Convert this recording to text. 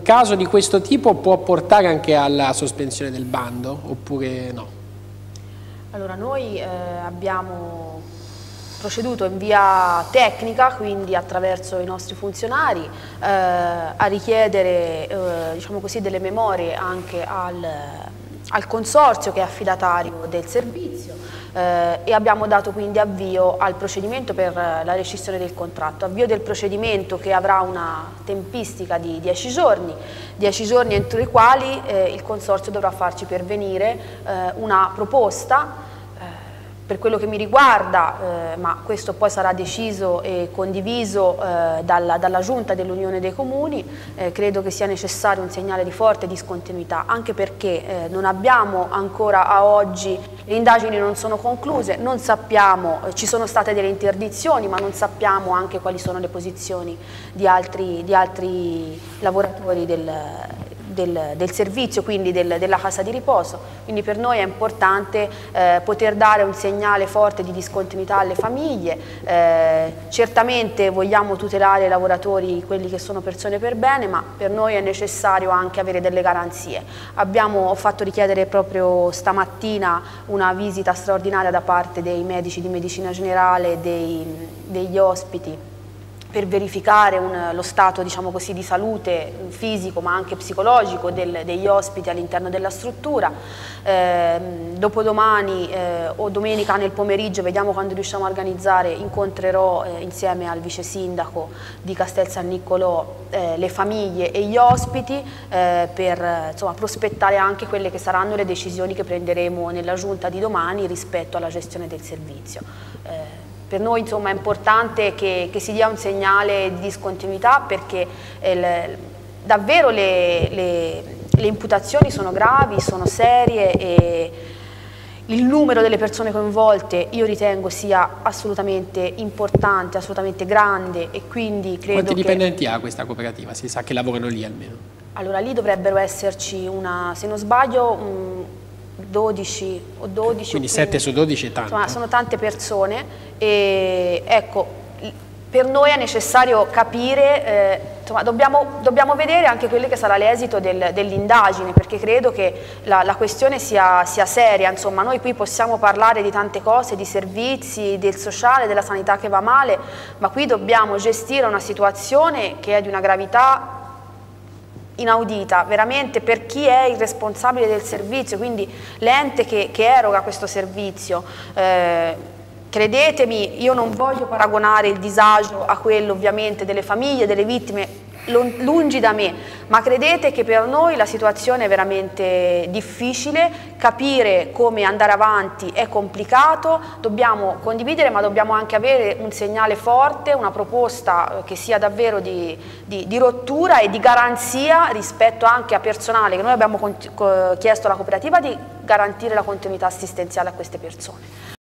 caso di questo tipo può portare anche alla sospensione del bando oppure no? Allora, noi abbiamo proceduto in via tecnica, quindi attraverso i nostri funzionari, a richiedere diciamo così, delle memorie anche al consorzio che è affidatario del servizio e abbiamo dato quindi avvio al procedimento per la rescissione del contratto, avvio del procedimento che avrà una tempistica di 10 giorni entro i quali il consorzio dovrà farci pervenire una proposta. Per quello che mi riguarda, ma questo poi sarà deciso e condiviso dalla Giunta dell'Unione dei Comuni, credo che sia necessario un segnale di forte discontinuità, anche perché non abbiamo ancora a oggi, le indagini non sono concluse, non sappiamo, ci sono state delle interdizioni, ma non sappiamo anche quali sono le posizioni di altri lavoratori del servizio, quindi della casa di riposo. Quindi per noi è importante poter dare un segnale forte di discontinuità alle famiglie. Certamente vogliamo tutelare i lavoratori, quelli che sono persone per bene, ma per noi è necessario anche avere delle garanzie. Ho fatto richiedere proprio stamattina una visita straordinaria da parte dei medici di medicina generale, degli ospiti, per verificare lo stato, diciamo così, di salute fisico ma anche psicologico degli ospiti all'interno della struttura. Dopodomani o domenica nel pomeriggio, vediamo quando riusciamo a organizzare, incontrerò insieme al vice sindaco di Castel San Niccolò le famiglie e gli ospiti per insomma, prospettare anche quelle che saranno le decisioni che prenderemo nella giunta di domani rispetto alla gestione del servizio. Per noi insomma, è importante che si dia un segnale di discontinuità, perché davvero le imputazioni sono gravi, sono serie e il numero delle persone coinvolte io ritengo sia assolutamente importante, assolutamente grande, e quindi credo Quanti dipendenti ha questa cooperativa? Si sa che lavorano lì almeno? Allora, lì dovrebbero esserci se non sbaglio, 12 o 12. Quindi 7 su 12 è tanto. Insomma, sono tante persone e ecco, per noi è necessario capire, insomma, dobbiamo vedere anche quello che sarà l'esito dell'indagine, perché credo che la questione sia seria. Insomma, noi qui possiamo parlare di tante cose, di servizi, del sociale, della sanità che va male, ma qui dobbiamo gestire una situazione che è di una gravità inaudita veramente per chi è il responsabile del servizio, quindi l'ente che eroga questo servizio. Credetemi, io non voglio paragonare il disagio a quello ovviamente delle famiglie, delle vittime, lungi da me, ma credete che per noi la situazione è veramente difficile, capire come andare avanti è complicato, dobbiamo condividere, ma dobbiamo anche avere un segnale forte, una proposta che sia davvero di rottura e di garanzia rispetto anche a personale, che noi abbiamo chiesto alla cooperativa di garantire la continuità assistenziale a queste persone.